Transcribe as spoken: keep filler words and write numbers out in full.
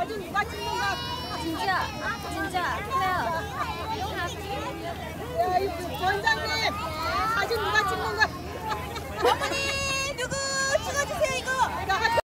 사진 누가 찍는 거야? 진짜, 진짜, 그래요. 야, 이 원장님 사진 누가 찍는 거야? 어머니!